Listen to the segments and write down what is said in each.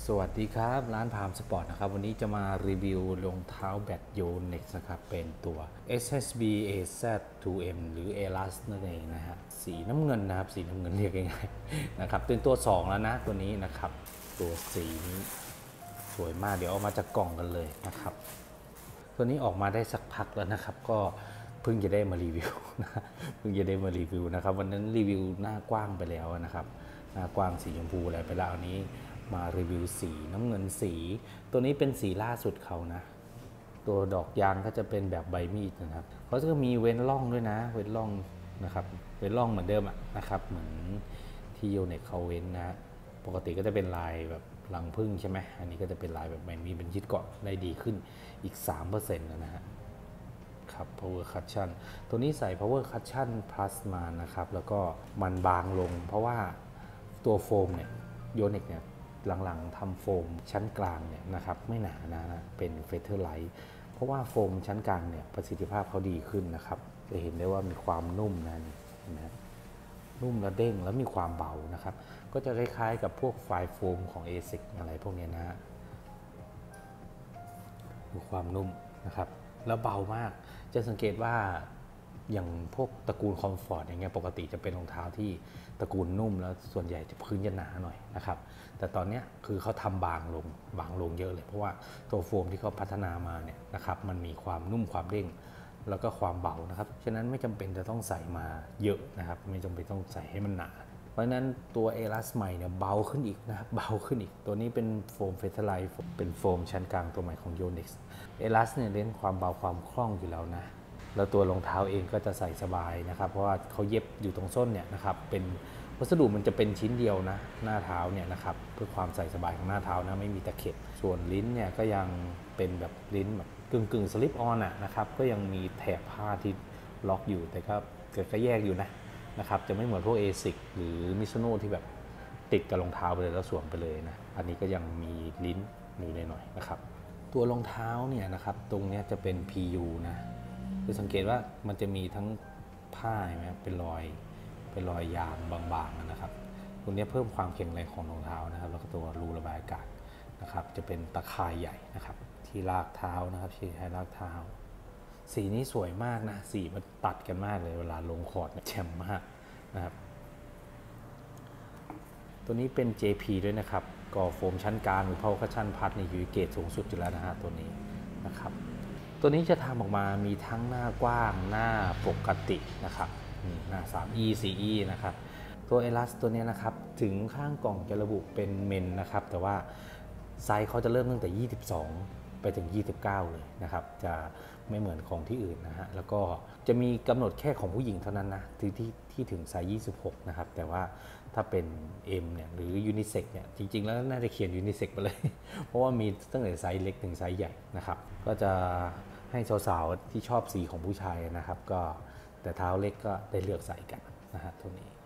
สวัสดีครับร้านพามสปอร์ตนะครับวันนี้จะมารีวิวรองเท้าแบตโยเน็กนะครับเป็นตัว SSB AZ2M หรือ Alas นั่นเองนะฮะสีน้ำเงินนะครับสีน้ำเงินเรียกง่ายๆนะครับเป็นตัว2แล้วนะตัวนี้นะครับตัวสีนี้สวยมากเดี๋ยวเอามาจากกล่องกันเลยนะครับตัวนี้ออกมาได้สักพักแล้วนะครับก็เพิ่งจะได้มารีวิวนะเพิ่งจะได้มารีวิวนะครับวันนั้นรีวิวหน้ากว้างไปแล้วนะครับหน้ากว้างสีชมพูอะไรไปแล้วอันนี้มารีวิวสีน้ำเงินสีตัวนี้เป็นสีล่าสุดเขานะตัวดอกยางก็จะเป็นแบบใบมีดนะครับเขาจะมีเว้นร่องด้วยนะเว้นร่องนะครับเว้นร่องเหมือนเดิมนะครับเหมือนที่โยเน็กเขาเว้นนะปกติก็จะเป็นลายแบบรังผึ้งใช่ไหมอันนี้ก็จะเป็นลายแบบใบมีดเป็นยึดเกาะได้ดีขึ้นอีก 3% นะฮะครับ power cushion ตัวนี้ใส่ power cushion plus มานะครับแล้วก็มันบางลงเพราะว่าตัวโฟมเนี่ยโยเน็กเนี่ยหลังๆทำโฟมชั้นกลางเนี่ยนะครับไม่หนานะเป็นเฟเธอร์ไลท์เพราะว่าโฟมชั้นกลางเนี่ยประสิทธิภาพเขาดีขึ้นนะครับจะเห็นได้ว่ามีความนุ่มนะนุ่มและเด้งแล้วมีความเบานะครับก็จะคล้ายๆกับพวกไฟโฟมของ ASIC อะไรพวกนี้นะฮะมีความนุ่มนะครับแล้วเบามากจะสังเกตว่าอย่างพวกตระกูลคอมฟอร์ตอย่างเงี้ยปกติจะเป็นรองเท้าที่ตระกูลนุ่มแล้วส่วนใหญ่จะพื้นจะหนาหน่อยนะครับแต่ตอนนี้คือเขาทำบางลงเยอะเลยเพราะว่าตัวโฟมที่เขาพัฒนามาเนี่ยนะครับมันมีความนุ่มความเด้งแล้วก็ความเบานะครับฉะนั้นไม่จำเป็นจะต้องใส่มาเยอะนะครับไม่จำเป็นต้องใส่ให้มันหนาเพราะฉะนั้นตัวเอลัสใหม่เนี่ยเบาขึ้นอีกนะครับเบาขึ้นอีกตัวนี้เป็นโฟมเฟเธอร์ไลท์เป็นโฟมชั้นกลางตัวใหม่ของโยเน็กซ์เอลัสเนี่ยเน้นความเบาความคล่องอยู่แล้วนะแล้วตัวรองเท้าเองก็จะใส่สบายนะครับเพราะว่าเขาเย็บอยู่ตรงส้นเนี่ยนะครับเป็นวัสดุมันจะเป็นชิ้นเดียวนะหน้าเท้าเนี่ยนะครับเพื่อความใส่สบายของหน้าเท้านะไม่มีตะเข็บส่วนลิ้นเนี่ยก็ยังเป็นแบบลิ้นแบบกึ่งสลิปออนนะครับก็ยังมีแถบผ้าที่ล็อกอยู่แต่ก็แยกอยู่นะครับจะไม่เหมือนพวก ASIC หรือ Mizuno ที่แบบติดกับรองเท้าไปเลยแล้วสวมไปเลยนะอันนี้ก็ยังมีลิ้นอยู่หน่อยนะครับตัวรองเท้าเนี่ยนะครับตรงนี้จะเป็น PU นะคือสังเกตว่ามันจะมีทั้งผ้าใช่ไหมเป็นรอยยางบางๆนะครับตรงนี้เพิ่มความแข็งแรงของรองเท้านะครับแล้วก็ตัวรูระบายอากาศนะครับจะเป็นตะข่ายใหญ่นะครับที่ลากเท้านะครับที่ให้ลากเท้าสีนี้สวยมากนะสีมันตัดกันมากเลยเวลาลงคอร์ดแจ่มมากนะครับตัวนี้เป็น JP ด้วยนะครับก่อโฟมชั้นกลางหรือ Power Cushion Plus ในยูเกตสูงสุดอยู่แล้วนะฮะตัวนี้นะครับตัวนี้จะทำออกมามีทั้งหน้ากว้างหน้าปกตินะครับหน้า 3E 4E นะครับตัวเอลัสตัวนี้นะครับถึงข้างกล่องจะระบุเป็นเมนนะครับแต่ว่าไซส์เขาจะเริ่มตั้งแต่22ไปถึง29เลยนะครับจะไม่เหมือนของที่อื่นนะฮะแล้วก็จะมีกำหนดแค่ของผู้หญิงเท่านั้นนะที่ถึงไซส์26นะครับแต่ว่าถ้าเป็น M เนี่ยหรือยูนิเซ็กเนี่ยจริงๆแล้วน่าจะเขียนยูนิเซ็กไปเลยเพราะว่ามีตั้งแต่ไซส์เล็กถึงไซส์ใหญ่นะครับก็จะให้สาวๆที่ชอบสีของผู้ชายนะครับก็แต่เท้าเล็กก็ได้เลือกใส่กันนะฮะตัวนี้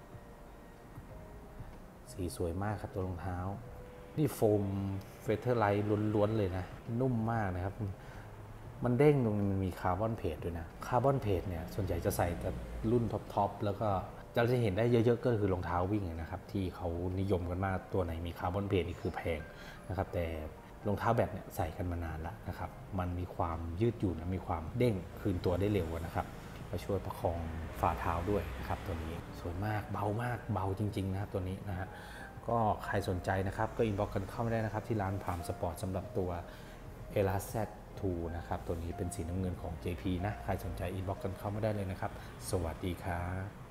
สีสวยมากครับตัวรองเท้านี่โฟมเฟเธอร์ไลท์ล้วนๆเลยนะนุ่มมากนะครับมันเด้งตรงนี้มันมีคาร์บอนเพจด้วยนะคาร์บอนเพจเนี่ยส่วนใหญ่จะใส่แต่รุ่นท็อปแล้วก็เราจะเห็นได้เยอะๆก็คือรองเท้าวิ่งนะครับที่เขานิยมกันมากตัวไหนมีคาร์บอนเพจนี่คือแพงนะครับแต่รองเท้าแบตเนี่ยใส่กันมานานแล้วนะครับมันมีความยืดหยุ่นและมีความเด้งคืนตัวได้เร็วนะครับมาช่วยประคองฝ่าเท้าด้วยนะครับตัวนี้สวยมากเบามากเบาจริงๆนะครับตัวนี้นะฮะก็ใครสนใจนะครับก็อินบ็อกซ์กันเข้ามาได้นะครับที่ร้านพามสปอร์ตสำหรับตัว Elas Z2 นะครับตัวนี้เป็นสีน้ำเงินของ JP นะใครสนใจอินบ็อกซ์กันเข้ามาได้เลยนะครับสวัสดีครับ